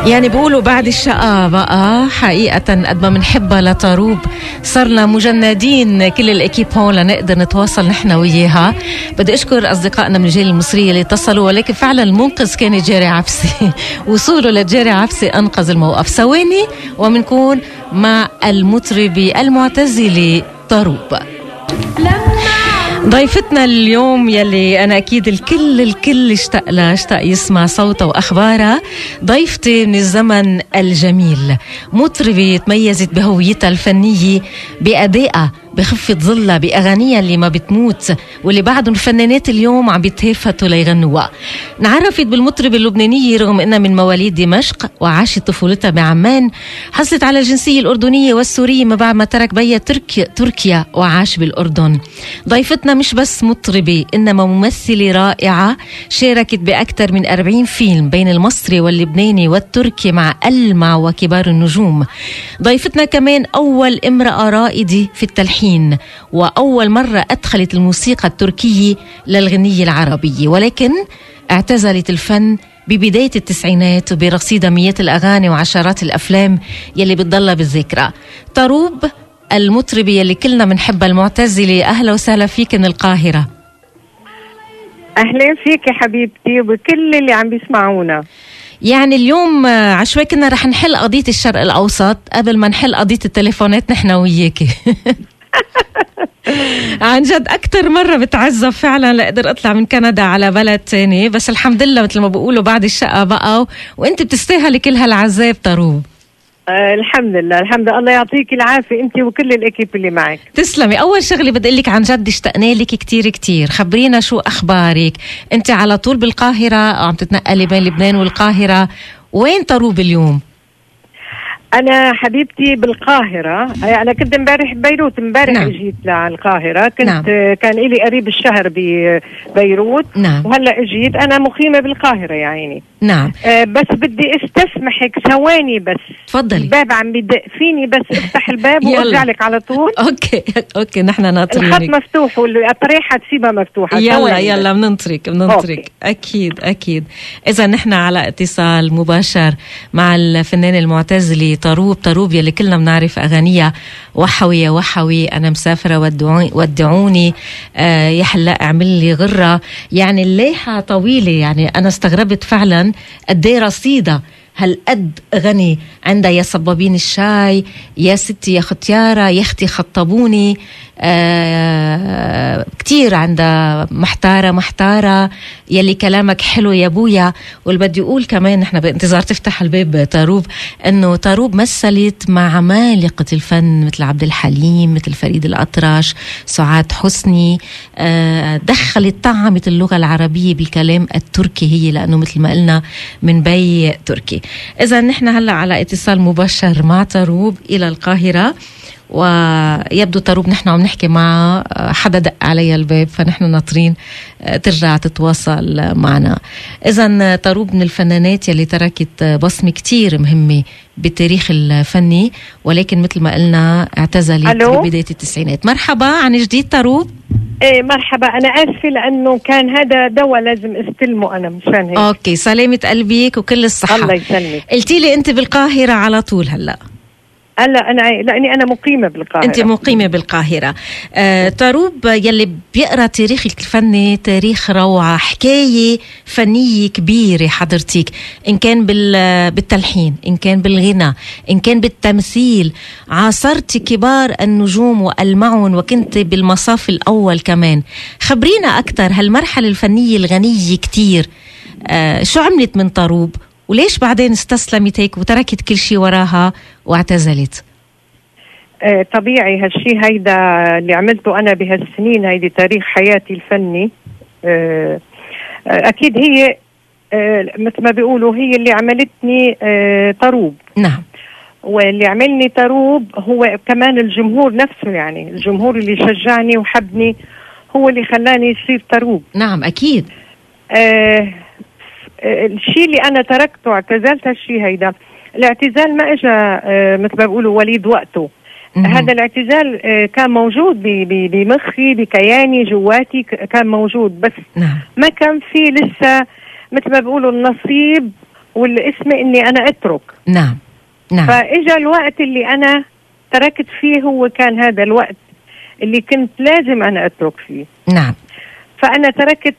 يعني بيقولوا بعد الشقة بقى حقيقة قد ما بنحبها لطروب صرنا مجندين كل الأكيب هون لنقدر نتواصل نحن وياها. بدي أشكر أصدقائنا من الجالية المصرية اللي اتصلوا، ولكن فعلا المنقذ كان جاري عبسي وصوله لجاري عبسي أنقذ الموقف. ثواني ومنكون مع المطربة المعتزلة طروب. ضيفتنا اليوم يلي أنا أكيد الكل اشتاق يسمع صوتها وأخبارها، ضيفتي من الزمن الجميل، مطربة تميزت بهويتها الفنية، بأدائها، بخفة ظلها، بأغانيها اللي ما بتموت واللي بعدهم الفنانات اليوم عم بيتهافتوا ليغنوها. نعرفت بالمطربة اللبنانية رغم أنها من مواليد دمشق وعاشت طفولتها بعمان. حصلت على الجنسية الأردنية والسورية ما بعد ما ترك بيها تركيا وعاش بالأردن. ضيفتنا مش بس مطربة إنما ممثلة رائعة، شاركت بأكثر من 40 فيلم بين المصري واللبناني والتركي مع ألمع وكبار النجوم. ضيفتنا كمان أول امرأة رائدة في التلحين، وأول مرة أدخلت الموسيقى التركية للغنية العربية، ولكن اعتزلت الفن ببداية التسعينات وبرصيدها مئات الأغاني وعشرات الأفلام يلي بتضلها بالذكرى. طروب المطربة يلي كلنا بنحبها المعتزلة، أهلا وسهلا فيك من القاهرة. أهلا فيك يا حبيبتي وبكل اللي عم بيسمعونا. يعني اليوم عشوائي كنا رح نحل قضية الشرق الأوسط قبل ما نحل قضية التليفونات نحن وياكي. عن جد أكتر مرة بتعذب فعلا لأقدر أطلع من كندا على بلد تاني، بس الحمد لله مثل ما بقولوا بعد الشقة بقى، وانت بتستاهلي كل هالعذاب طروب. الحمد لله الحمد لله، الله يعطيك العافية انت وكل الأكيب اللي معك. تسلمي. أول شغلة بدي لك عن جد اشتقنا لك كتير، خبرينا شو أخبارك. انت على طول بالقاهرة أو عم تتنقلي بين لبنان والقاهرة؟ وين طروب اليوم؟ أنا حبيبتي بالقاهرة. أنا كنت امبارح ببيروت، امبارح جيت للقاهرة، كنت كان إلي قريب الشهر ببيروت. وهلأ جيت. أنا مقيمة بالقاهرة يا عيني. بس بدي استسمحك ثواني بس. تفضلي. الباب عم بدق فيني، بس افتح الباب وارجع لك على طول. اوكي نحن ناطرينك. الخط مفتوح والطريحة تسيبها مفتوحة. يلا بننطرك. اكيد. اذا نحن على اتصال مباشر مع الفنان المعتزلي طروب يلي كلنا بنعرف اغانيها وحوي انا مسافرة ودعوني، يا حلا اعمل لي غرة. يعني الليحة طويلة، يعني انا استغربت فعلا قد ايه رصيدة هالقد غني. عندها يا صبابين الشاي، يا ستي يا ختيارة، يا اختي خطبوني، كتير عندها محتارة يلي كلامك حلو يا بويا. واللي بدي اقول كمان نحن بانتظار تفتح الباب طروب، انه طروب مثلت مع عمالقة الفن مثل عبد الحليم، مثل فريد الأطرش، سعاد حسني. دخلت طعمت اللغة العربية بالكلام التركي هي، لأنه مثل ما قلنا من بي تركي. إذا نحن هلأ على اتصال مباشر مع طروب إلى القاهرة، ويبدو طروب نحن عم نحكي مع حدا دق علي الباب، فنحن ناطرين ترجع تتواصل معنا. إذن طروب من الفنانات يلي تركت بصمة كتير مهمة بالتاريخ الفني، ولكن مثل ما قلنا اعتزلت ببداية التسعينات. مرحبا عن جديد طروب. ايه مرحبا، انا اسفه لانه كان هذا دواء لازم استلمه انا مشان هيك. اوكي سلامة قلبك وكل الصحة. الله يسلمك. قلتي لي انت بالقاهرة على طول هلا؟ لاني انا مقيمه بالقاهره. انت مقيمه بالقاهره. طروب يلي بيقرا تاريخك الفني تاريخ روعه، حكايه فنيه كبيره حضرتك، ان كان بالتلحين، ان كان بالغنى، ان كان بالتمثيل. عاصرتي كبار النجوم والمعون وكنت بالمصاف الاول كمان. خبرينا اكثر هالمرحله الفنيه الغنيه كتير، شو عملت من طروب وليش بعدين استسلمت هيك وتركت كل شيء وراها واعتزلت؟ طبيعي هالشي هيدا اللي عملته أنا بهالسنين، هيدي تاريخ حياتي الفني. أكيد هي مثل ما بيقولوا هي اللي عملتني طروب. نعم. واللي عملني طروب هو كمان الجمهور نفسه، يعني الجمهور اللي شجعني وحبني هو اللي خلاني يصير طروب. نعم أكيد. الشيء اللي أنا تركته اعتزلت هالشيء هيدا. الاعتزال ما إجا مثل ما بيقولوا وليد وقته. هذا الاعتزال كان موجود بمخي بكياني جواتي، كان موجود، بس ما كان فيه لسه مثل ما بيقولوا النصيب والاسم اني انا اترك. نعم نعم. فاجا الوقت اللي انا تركت فيه، هو كان هذا الوقت اللي كنت لازم انا اترك فيه. نعم. فانا تركت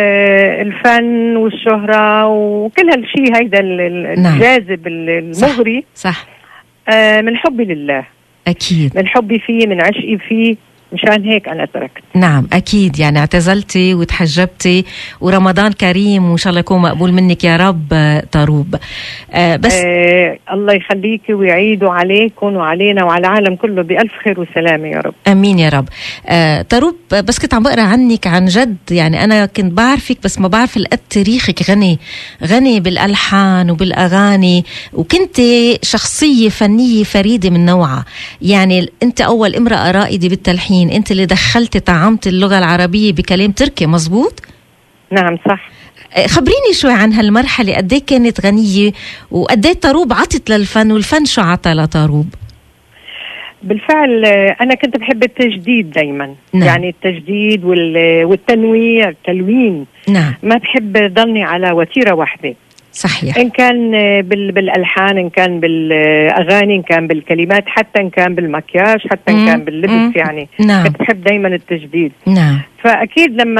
الفن والشهرة وكل هالشيء هيدا الجاذب المغري. صح. من حبي لله، اكيد، من حبي فيه، من عشقي فيه، مشان هيك أنا تركت. نعم أكيد، يعني اعتزلتي وتحجبتي، ورمضان كريم وإن شاء الله يكون مقبول منك يا رب طروب. بس الله يخليكي ويعيدوا عليكم وعلينا وعلى العالم كله بألف خير وسلامة يا رب. أمين يا رب. طروب، بس كنت عم بقرأ عنك عن جد، يعني أنا كنت بعرفك بس ما بعرف القد تاريخك غني بالألحان وبالأغاني، وكنت شخصية فنية فريدة من نوعها. يعني أنت أول امرأة رائدة بالتلحين، انت اللي دخلتي طعمت اللغة العربية بكلام تركي، مزبوط؟ نعم صح. خبريني شوي عن هالمرحلة، قد ايه كانت غنية وقد ايه طروب عطت للفن، والفن شو عطى لطروب؟ بالفعل أنا كنت بحب التجديد دايما. نعم. يعني التجديد والتنويع، التلوين. نعم. ما بحب ضلني على وتيرة واحدة. صحيح. إن كان بالألحان، إن كان بالأغاني، إن كان بالكلمات، حتى إن كان بالمكياج، حتى إن كان باللبس. يعني نعم. كنت بحب دايما التجديد. نعم. فأكيد لما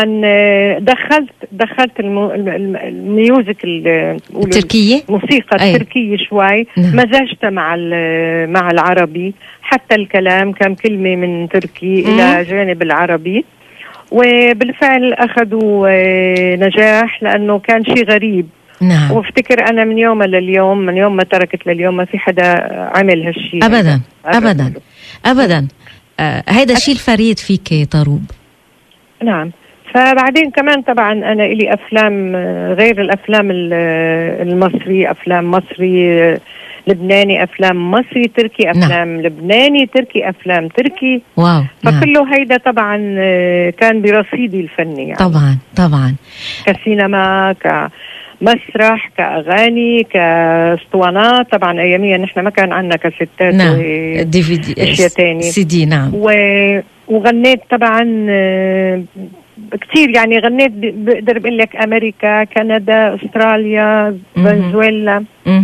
دخلت الميوزك التركية، الموسيقى التركية شوي. نعم. مزجتها مع العربي، حتى الكلام كم كلمة من تركي إلى جانب العربي. وبالفعل أخذوا نجاح، لأنه كان شيء غريب. نعم. وافتكر أنا من يوم لليوم، من يوم ما تركت لليوم، ما في حدا عمل هالشيء أبدا أبدا أبدا. هيدا الشيء الفريد فيك طروب. نعم. فبعدين كمان طبعا أنا إلي أفلام غير الأفلام المصري، أفلام مصري لبناني، أفلام مصري تركي، أفلام نعم. لبناني تركي، أفلام تركي. واو. فكله نعم. هيدا طبعا كان برصيدي الفني. يعني طبعا كسينما، كمسرح، كأغاني، كاسطوانات. طبعا أياميا نحن ما كان عندنا كاسيتات. نعم. دي في دي، أشياء تاني، سي دي. نعم. وغنيت طبعا كتير. يعني غنيت بقدر بقول لك أمريكا، كندا، أستراليا، فنزويلا،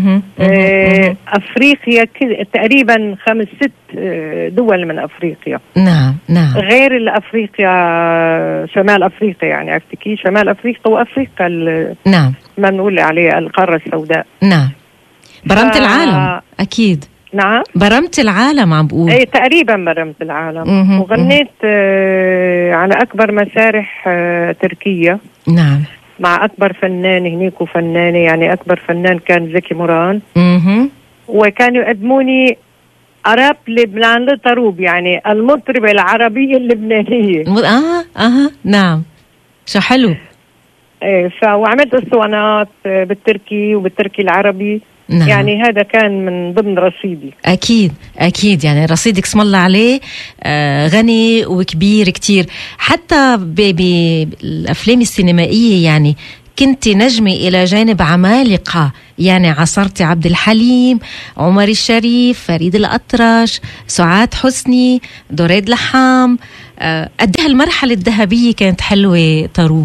أفريقيا، تقريبا 5-6 دول من أفريقيا. نعم نعم. غير الأفريقيا، شمال أفريقيا. يعني عرفتي شمال أفريقيا وأفريقيا نعم، ما نقول عليها القارة السوداء. نعم. برمت العالم أكيد. نعم، برمت العالم عم بقول. ايه تقريبا برمت العالم. وغنيت على أكبر مسارح تركيا. نعم. مع أكبر فنان هنيك وفنانة. يعني أكبر فنان كان زكي موران. وكانوا يقدموني عرب لبنان لطروب، يعني المطربة العربية اللبنانية. نعم. شو حلو. وعملت اسطوانات بالتركي وبالتركي العربي. نعم. يعني هذا كان من ضمن رصيدي. أكيد يعني رصيدك اسم الله عليه غني وكبير كتير. حتى بالأفلام السينمائية يعني كنت نجمة إلى جانب عمالقة. يعني عصرتي عبد الحليم، عمر الشريف، فريد الأطرش، سعاد حسني، دريد لحام. قد ايه المرحلة الذهبية كانت حلوة طروب.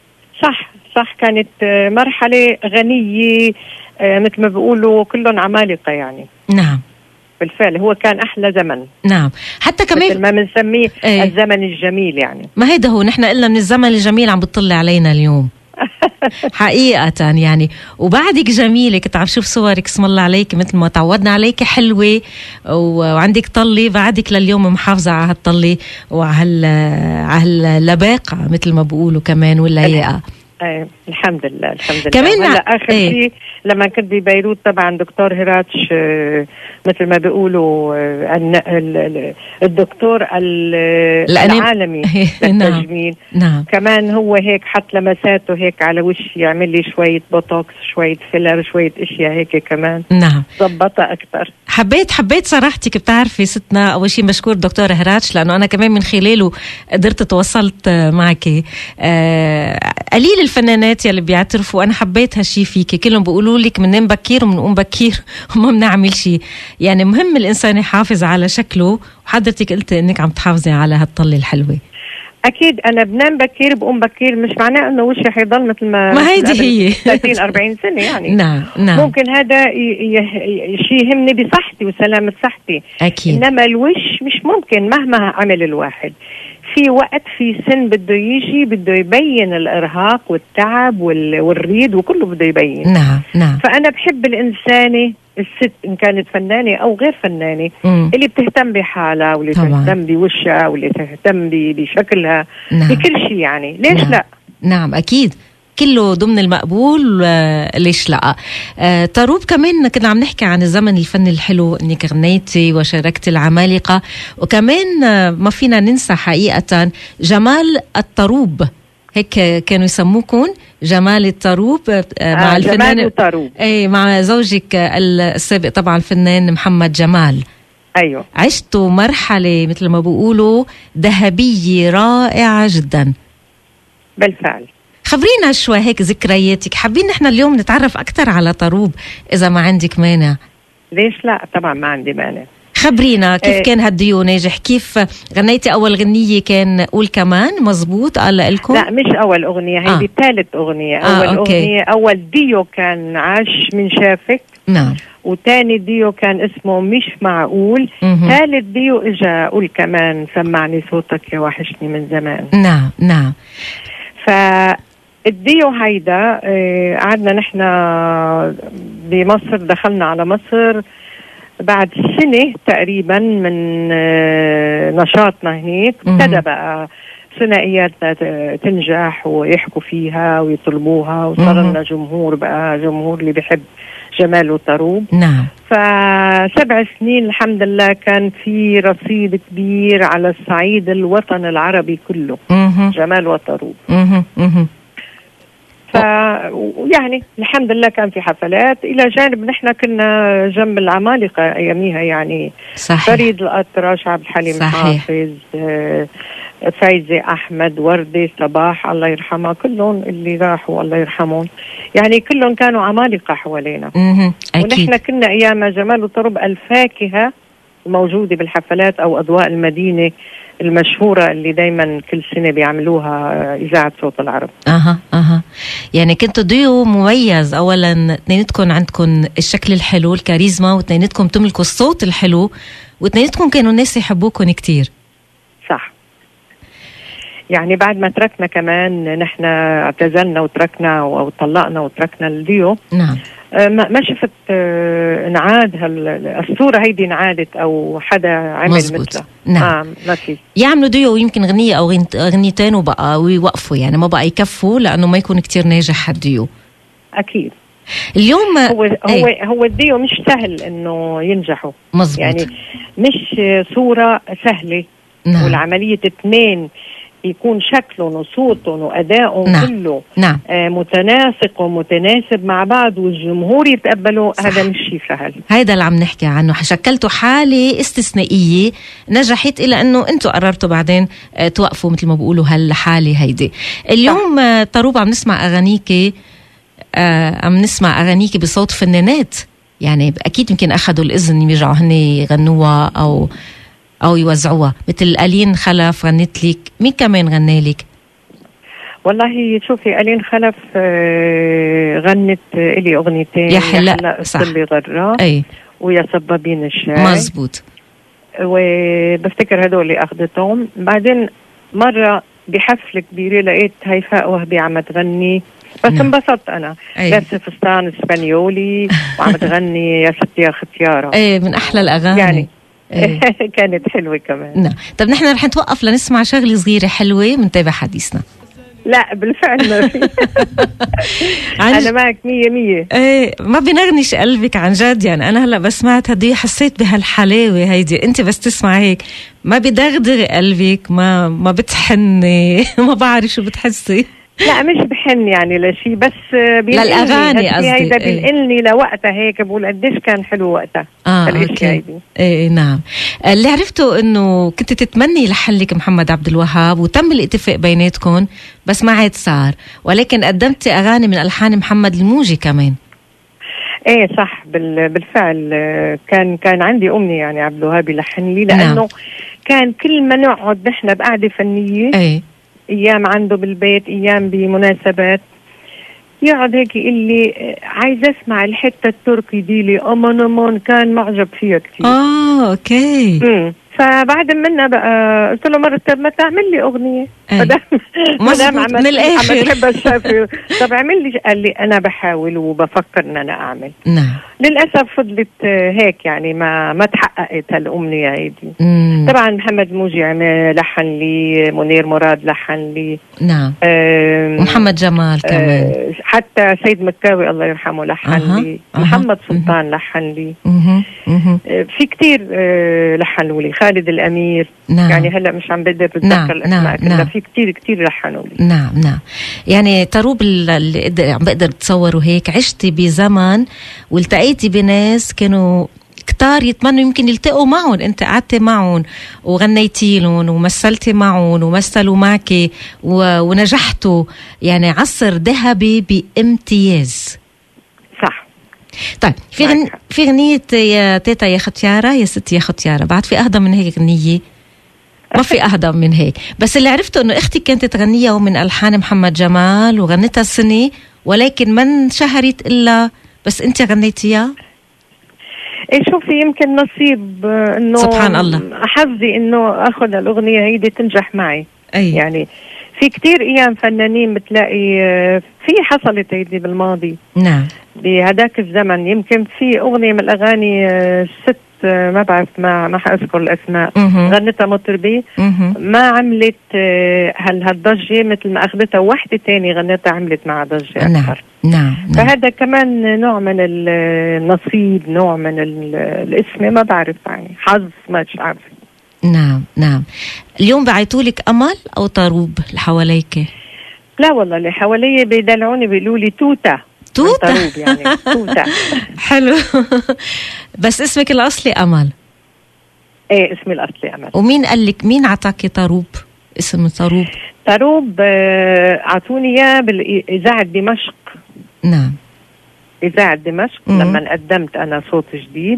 صح كانت مرحلة غنية، مثل ما بيقولوا كلهم عمالقة يعني. نعم بالفعل، هو كان أحلى زمن. نعم. حتى كمان مثل ما بنسميه الزمن الجميل. يعني ما هيدا هو، نحن قلنا من الزمن الجميل عم بتطلع علينا اليوم. حقيقة يعني. وبعدك جميلة، كنت عم شوف صورك اسم الله عليك مثل ما تعودنا عليك، حلوة وعندك طلة. بعدك لليوم محافظة على هالطلة وعلى هاللباقة مثل ما بقولوا كمان، واللياقة. الحمد لله كمان. هلا آخر شيء لما كنت ببيروت طبعا دكتور هراتش، مثل ما بيقولوا الدكتور العالمي للتجميل. نعم. كمان هو هيك حط لمساته هيك على وشي، يعمل لي شوية بوتوكس، شوية فيلر، شوية اشياء هيك كمان. نعم. ضبطها اكثر. حبيت صراحتك. بتعرفي ستنا، اول شيء مشكور دكتور هراتش، لانه انا كمان من خلاله قدرت تواصلت معك. قليل الفنانات يلي بيعترفوا. انا حبيت هالشي فيكي، كلهم بيقولوا لك بننام بكير وبنقوم بكير وما بنعمل شيء. يعني مهم الانسان يحافظ على شكله، وحضرتك قلت انك عم تحافظي على هالطلة الحلوة. اكيد انا بنام بكير بقوم بكير، مش معناه انه وشي حيضل مثل ما هيدي هي 30 40 سنه يعني. نعم نعم. ممكن هذا شيء يهمني بصحتي وسلامه صحتي اكيد. انما الوش مش ممكن مهما عمل الواحد. في وقت في سن بده يجي بده يبين الارهاق والتعب والريد وكله بده يبين. نعم نعم. فانا بحب الانسانه الست ان كانت فنانه او غير فنانه اللي بتهتم بحالها واللي طبعا. تهتم بوشها واللي تهتم بشكلها. نعم. بكل شيء يعني ليش نعم. لا. نعم اكيد كله ضمن المقبول، ليش لا. طروب كمان كنا عم نحكي عن الزمن الفني الحلو، انك غنيتي وشاركتي العمالقه، وكمان ما فينا ننسى حقيقه جمال الطروب، هيك كانوا يسموكم جمال الطروب مع الفنان جمال الطروب. اي مع زوجك السابق طبعا الفنان محمد جمال. ايوه عشتوا مرحله مثل ما بيقولوا ذهبيه رائعه جدا. بالفعل. خبرينا شوي هيك ذكرياتك، حابين نحن اليوم نتعرف أكثر على طروب إذا ما عندك مانع. ليش لا، طبعا ما عندي مانع. خبرينا كيف كان هالديو ناجح، كيف غنيتي أول غنية كان قول كمان مزبوط قال لكم؟ لا مش أول أغنية، هيدي ثالث أغنية. أول أغنية أول ديو كان عاش من شافك. نعم. وتاني ديو كان اسمه مش معقول. ثالث ديو إجا قول كمان سمعني صوتك يا وحشني من زمان. نعم نعم. فالديو هيدا قعدنا نحن بمصر، دخلنا على مصر بعد سنة تقريبا من نشاطنا هناك. ابتدى بقى ثنائياتنا تنجح ويحكوا فيها ويطلبوها، وصار لنا جمهور، بقى جمهور اللي بيحب جمال وطروب. نعم. ف7 سنين الحمد لله كان في رصيد كبير على الصعيد الوطن العربي كله. جمال وطروب. يعني الحمد لله كان في حفلات، إلى جانب نحن كنا جنب العمالقة أياميها يعني. صحيح. فريد الأطرش، عبد الحليم حافظ، فايزة أحمد، وردة، صباح الله يرحمها، كلهم اللي راحوا الله يرحمهم يعني كلهم كانوا عمالقة حوالينا. ونحن كنا أيام جمال وطرب الفاكهة موجودة بالحفلات أو أضواء المدينة المشهورة اللي دايما كل سنة بيعملوها إذاعة صوت العرب. يعني كنتوا ديو مميز، أولا اثنينتكم عندكم الشكل الحلو الكاريزما، واثنينتكم تملكوا الصوت الحلو، واثنينتكم كانوا الناس يحبوكم كتير. صح. يعني بعد ما تركنا كمان نحن اعتزلنا وتركنا أو طلقنا وتركنا الديو. نعم. ما شفت انعاد الصورة هيدي انعادت أو حدا عمل مثلها. نعم. ما في. يعملوا ديو يمكن غنية أو غنيتين وبقى ويوقفوا، يعني ما بقى يكفوا لأنه ما يكون كتير ناجح هالديو. أكيد. اليوم هو الديو مش سهل إنه ينجحوا. مزبوط. يعني مش صورة سهلة. نعم. والعملية 2 يكون شكلهم وصوتهم وأدائهم. نعم. كله نعم. متناسق ومتناسب مع بعض والجمهور يتقبلوا. هذا مش شيء سهل. هيدا اللي عم نحكي عنه، شكلتوا حالة استثنائية نجحت، إلى أنه أنتوا قررتوا بعدين توقفوا مثل ما بيقولوا هالحالة هيدي. اليوم طروب عم نسمع أغانيكي بصوت فنانات، يعني أكيد يمكن أخذوا الإذن يرجعوا هن يغنوها أو يوزعوها، مثل ألين خلف غنت لك، مين كمان غنى لك؟ والله شوفي ألين خلف غنت إلي أغنيتين، يا حلا الصلي غرة ويا صبابين الشاي. مزبوط. وبفتكر هدول اللي أخذتهم. بعدين مرة بحفلة كبيرة لقيت هيفاء وهبي عم تغني، بس انبسطت أنا. لابسة فستان اسبانيولي وعم تغني يا ستي يا ختيارة. من أحلى الأغاني يعني. كانت حلوة كمان. نعم. طب نحن رح نتوقف لنسمع شغلة صغيرة حلوة منتابع حديثنا. لا بالفعل ما في. أنا معك 100%. ما بنغنيش قلبك عن جد، يعني أنا هلأ بس سمعت هدي حسيت بهالحلاوة هيدي. أنت بس تسمع هيك ما بدغدغ قلبك، ما بتحني ما بعرف شو بتحسي. لا مش بحن يعني لشي، بس للأغاني قصدي. هيدا بينقلني لوقتها هيك، بقول قديش كان حلو وقتها. نعم. اللي عرفته انه كنت تتمني لحلك محمد عبد الوهاب، وتم الاتفاق بيناتكم بس ما عاد صار، ولكن قدمتي اغاني من الحان محمد الموجي كمان. صح. بالفعل كان عندي امنيه يعني عبد الوهاب يلحن لي، لانه كان كل ما نقعد نحن بقعده فنيه ايام عنده بالبيت، ايام بمناسبات، يقعد هيك يقول لي عايز اسمع الحته التركي دي لي امون كان معجب فيها كثير. اوكي. فبعد منا بقى قلت له مرة طب ما تعمل لي أغنية مدام من الآخر عم تحب الشافي طب اعمل لي. قال لي أنا بحاول وبفكر إن أنا أعمل. نعم. للأسف فضلت هيك يعني ما تحققت هالأمنية هيدي. طبعا محمد موجي لحن لي، منير مراد لحن لي. نعم. ومحمد جمال كمان، حتى سيد مكاوي الله يرحمه لحن لي. محمد سلطان لحن لي. في كتير لحنوا لي، خالد الأمير. نعم. يعني هلا مش عم بقدر اتذكر الاسماء كلها. في كتير لحنوا لي. نعم. يعني تروب اللي عم بقدر تصوروا هيك، عشتي بزمن والتقيتي بناس كانوا كتار يتمنوا يمكن يلتقوا معهم، انت قعدتي معهم وغنيتي لهم ومثلتي معهم ومثلوا معك ونجحتوا، يعني عصر ذهبي بامتياز. صح. طيب في غنية يا تيتا يا ختيارة، يا ستي يا ختيارة، بعد في أهدى من هيك غنية؟ ما في أهدى من هيك. بس اللي عرفته إنه أختي كانت تغنيها من ألحان محمد جمال وغنتها السنة، ولكن ما انشهرت إلا بس أنت غنيتيها. شوفي يمكن نصيب إنه سبحان الله، حظي إنه أخذ الأغنية هيدي تنجح معي. يعني في كتير أيام فنانين بتلاقي في حصلت هيدي بالماضي. نعم. بهداك الزمن يمكن في أغنية من الأغاني ست ما بعرف ما حأذكر الأسماء، غنتها مطربي ما عملت هالضجة مثل ما أخذتها واحدة تاني غنتها عملت مع ضجة أكثر. نعم. فهذا كمان نوع من النصيب، نوع من الاسم، ما بعرف يعني حظ، ما عارف. نعم. اليوم بعيتولك أمل أو طروب اللي حواليك؟ لا والله اللي حوالي بيدلعوني بيقولوا لي توتا. يعني توتا. حلو. بس اسمك الأصلي أمل؟ ايه اسمي الأصلي أمل. ومين قال لك، مين عطاكي طروب، اسم طروب؟ طروب عطوني إياه بالإذاعة دمشق. نعم. إذاعة دمشق. لما قدمت أنا صوت جديد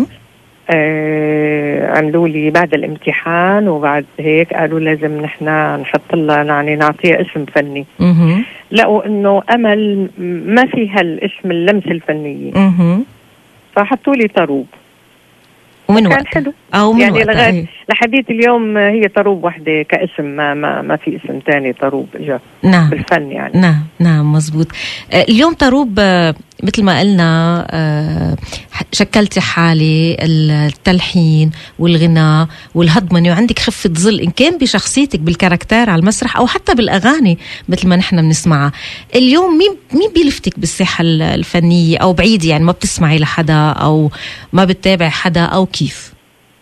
عملوا لي بعد الامتحان وبعد هيك قالوا لازم نحن نحط لها يعني نعطيها اسم فني. لقوا انه امل ما فيها الاسم اللمس الفنية، فحطوا لي طروب. ومن كان حلو يعني لغاية لحديت اليوم هي طروب وحدة كاسم، ما في اسم تاني طروب اجا. نعم. بالفن يعني. نعم مزبوط. اليوم طروب مثل ما قلنا شكلتي حالي التلحين والغناء والهضمنة، وعندك خفة ظل إن كان بشخصيتك بالكاركتير على المسرح أو حتى بالأغاني مثل ما نحن بنسمعها. اليوم مين بيلفتك بالساحة الفنية، أو بعيد يعني ما بتسمعي لحدا أو ما بتتابع حدا أو كيف؟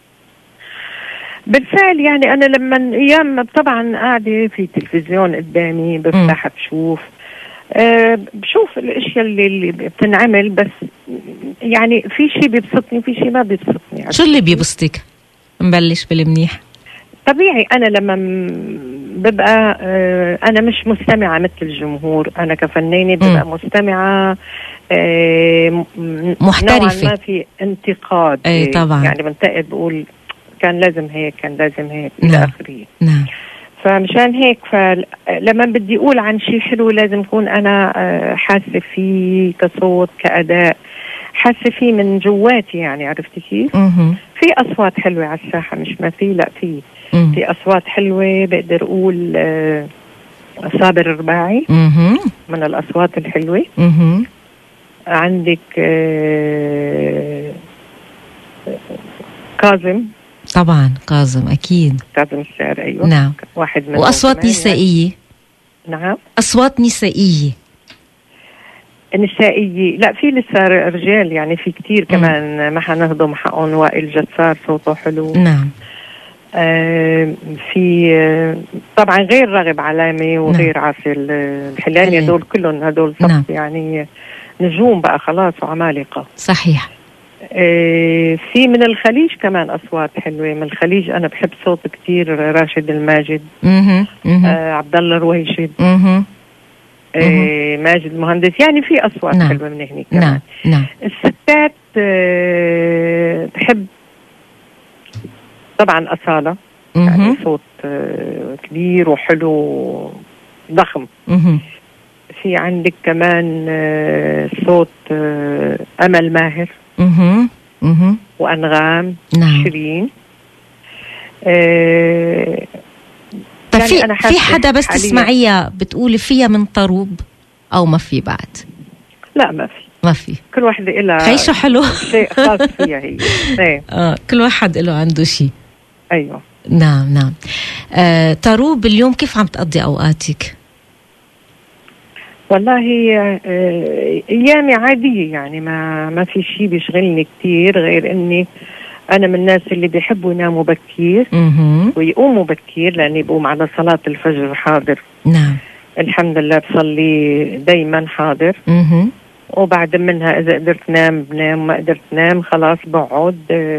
بالفعل يعني أنا لما أيام طبعا قاعدة في تلفزيون قدامي بفتح بشوف بشوف الاشياء اللي بتنعمل، بس يعني في شيء بيبسطني وفي شيء ما بيبسطني. شو اللي بيبسطك؟ نبلش بالمنيح. طبيعي انا لما ببقى انا مش مستمعة مثل الجمهور، انا كفنانة ببقى مستمعة محترفة، ما في انتقاد. طبعا يعني بنتقد بقول كان لازم هيك، كان لازم هيك الى اخره. نعم. فمشان هيك فلما بدي أقول عن شيء حلو لازم أكون أنا حاسة فيه كصوت كأداء، حاسة فيه من جواتي يعني. عرفتي كيف؟ في أصوات حلوة على الساحة، مش ما في، لا في أصوات حلوة. بقدر أقول صابر الرباعي من الأصوات الحلوة. عندك كاظم. طبعا كاظم أكيد، كاظم الشاعر. أيوة. نعم. واحد من وأصوات نسائية. نعم. أصوات نسائية. لا في لسه رجال يعني، في كتير كمان ما حنهضم حقهم. وائل جسار صوته حلو. نعم. في طبعا غير راغب علامي وغير عاصي الحلاني، هدول كلهم هدول صف يعني نجوم بقى خلاص وعمالقة. صحيح. في من الخليج كمان أصوات حلوة. من الخليج أنا بحب صوت كتير راشد الماجد، عبد الله الرويشد، ماجد مهندس. يعني في أصوات حلوة من هناك كمان. نعم. الستات بحب طبعا أصالة. يعني صوت كبير وحلو ضخم. في عندك كمان صوت أمل ماهر وأنغام شيرين. طيب في حدا بس تسمعيها بتقولي فيها من طروب أو ما في بعد؟ لا ما في كل واحدة إلها خيشة حلو شيء خاص فيها هي. كل واحد له عنده شيء. أيوة نعم. طروب اليوم كيف عم تقضي أوقاتك؟ والله أيامي عادية، يعني ما في شيء بيشغلني كتير غير إني أنا من الناس اللي بيحبوا يناموا بكير ويقوموا بكير، لأني بقوم على صلاة الفجر حاضر. نعم الحمد لله بصلي دايما حاضر. وبعد منها إذا قدرت نام بنام، ما قدرت نام خلاص بقعد.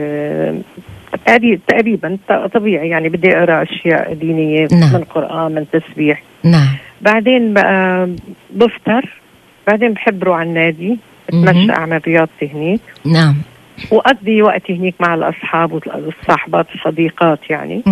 تقريبا طبيعي، يعني بدي أقرأ أشياء دينية. نعم. من قرآن، من تسبيح. نعم. بعدين بقى بفطر، بعدين بحب روح على النادي، اتمشى أعمل رياضتي هنيك. نعم. وأقضي وقتي هنيك مع الأصحاب والصاحبات الصديقات يعني.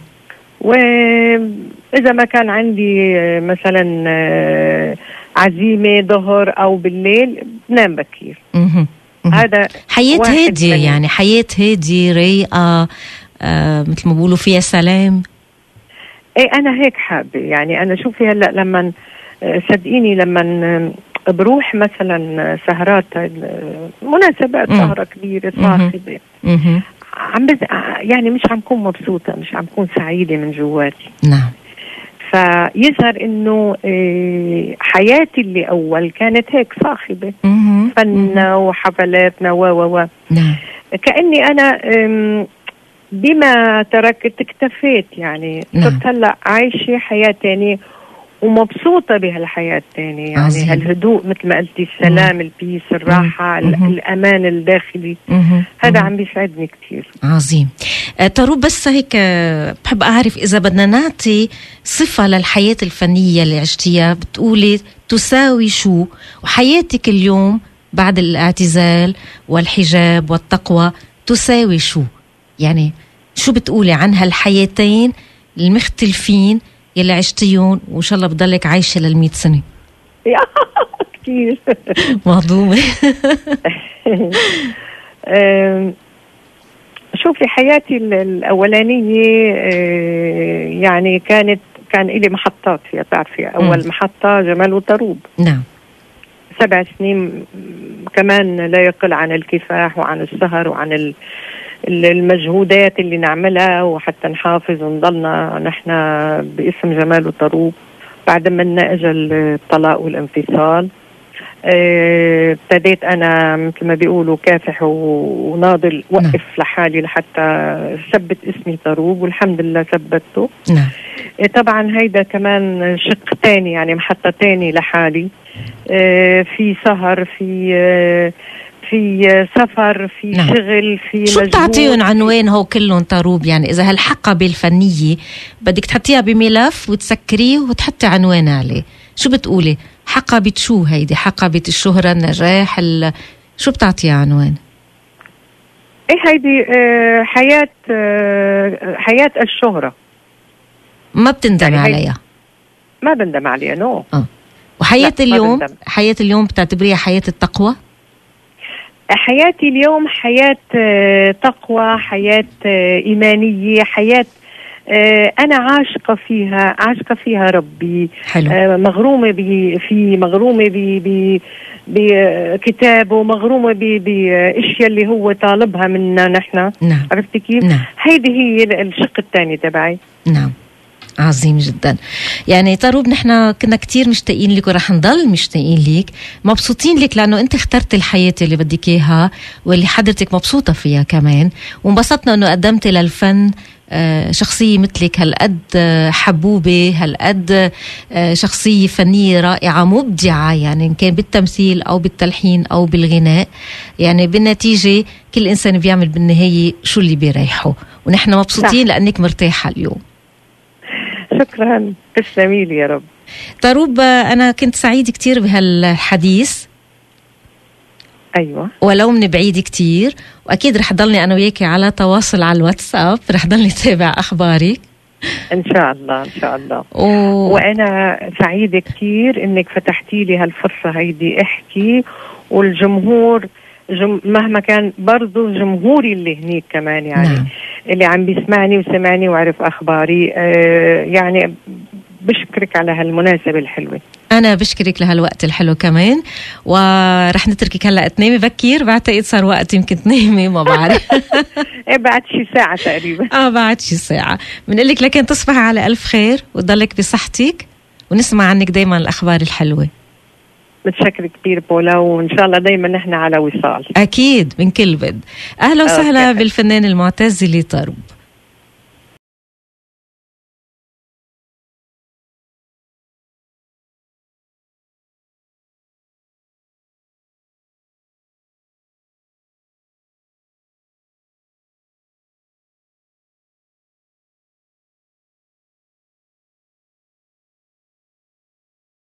وإذا ما كان عندي مثلا عزيمة ظهر أو بالليل بنام بكير. هذا حياة هادية، يعني حياة هادية رايقة، مثل ما بيقولوا فيها سلام. ايه أنا هيك حابة. يعني أنا شوفي هلأ لما صدقيني لما بروح مثلا سهرات مناسبات، سهرة كبيرة صاخبة، يعني مش عم كون مبسوطة، مش عم كون سعيدة من جواتي. نعم. فيظهر إنه حياتي اللي أول كانت هيك صاخبة، فننا وحفلاتنا و نعم. كأني أنا بما تركت اكتفيت، يعني صرت هلأ عايشة حياة تانية ومبسوطة بهالحياة الثانية. يعني عظيم. هالهدوء مثل ما قلتي، السلام، البيس، الراحة، الأمان الداخلي، هذا عم بيسعدني كتير. عظيم. طروب بس هيك بحب أعرف إذا بدنا نعطي صفة للحياة الفنية اللي عشتيها، بتقولي تساوي شو؟ وحياتك اليوم بعد الاعتزال والحجاب والتقوى تساوي شو؟ يعني شو بتقولي عن هالحياتين المختلفين يلي عشتيون وإن شاء الله بضلك عايشة لل100 سنة؟ كتير مهضومة. شوفي حياتي الأولانية يعني كان إلي محطات فيها، تعرفي. أول محطة جمال وطروب. نعم. 7 سنين كمان لا يقل عن الكفاح وعن السهر وعن المجهودات اللي نعملها وحتى نحافظ ونضلنا نحن باسم جمال وطروب. بعد ما اجى الطلاق والانفصال، ابتديت انا مثل ما بيقولوا كافح وناضل، وقف لحالي لحتى ثبت اسمي طروب، والحمد لله ثبته. طبعا هيدا كمان شق تاني، يعني محطة تاني لحالي. في سهر، في سفر، في شغل، في مجهود. شو بتعطيهم عنوان هو كلهم طروب؟ يعني إذا هالحقبة الفنية بدك تحطيها بملف وتسكريه وتحطي عنوان عليه، شو بتقولي؟ حقبة شو هيدي؟ حقبة الشهرة، النجاح، شو بتعطيها عنوان؟ ايه هيدي حياة الشهرة. ما بتندم يعني عليها؟ ما بندم عليها، نو. وحياة اليوم، حياة اليوم بتعتبريها حياة التقوى؟ حياتي اليوم حياة تقوى، حياة إيمانية، حياة أنا عاشقة فيها ربي. حلو. مغرومة بكتابه، مغرومة بأشياء اللي هو طالبها منا نحن. نعم. عرفتي كيف؟ نعم. هيدي هي الشق الثاني تبعي. نعم. عظيم جدا. يعني طروب نحن كنا كتير مشتاقين لك ورح نضل مشتاقين لك، مبسوطين لك لأنه أنت اخترت الحياة اللي بدك إياها واللي حضرتك مبسوطة فيها كمان، وانبسطنا أنه قدمتي للفن شخصية مثلك هالقد حبوبة، هالقد شخصية فنية رائعة مبدعة، يعني إن كان بالتمثيل أو بالتلحين أو بالغناء. يعني بالنتيجة كل إنسان بيعمل بالنهاية شو اللي بيريحه، ونحن مبسوطين لأنك مرتاحة اليوم. شكرا، تسلمي لي يا رب. طروب أنا كنت سعيد كتير بهالحديث. أيوة. ولو من بعيد كتير، وأكيد رح ضلني أنا وياكي على تواصل على الواتساب، رح ضلني تابع أخبارك إن شاء الله إن شاء الله. وأنا سعيدة كتير إنك فتحتي لي هالفرصة هيدي أحكي، والجمهور مهما كان برضو جمهوري اللي هنيك كمان يعني نعم. اللي عم بيسمعني وسمعني وعرف أخباري، يعني بشكرك على هالمناسبة الحلوة. أنا بشكرك لهالوقت الحلو كمان، ورح نتركك هلأ تنامي بكير، بعتقد صار وقت يمكن تنامي ما بعرف. بعد شي ساعة تقريبا. بعد شي ساعة. بنقلك لكن تصبحي على ألف خير وتضلك بصحتك، ونسمع عنك دايما الأخبار الحلوة. متشكر كتير بولا، وإن شاء الله دايما نحن على وصال. أكيد من كل بد. أهلا وسهلا بالفنان المعتز اللي طارب.